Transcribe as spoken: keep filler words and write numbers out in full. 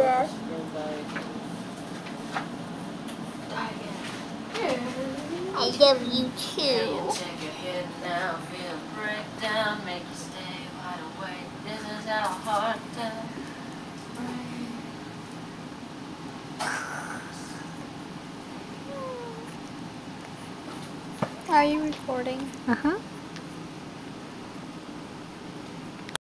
Dad. I love you too. You take your head now, feel a breakdown, make you stay wide awake. This is our heart attack. Are you recording? Uh-huh.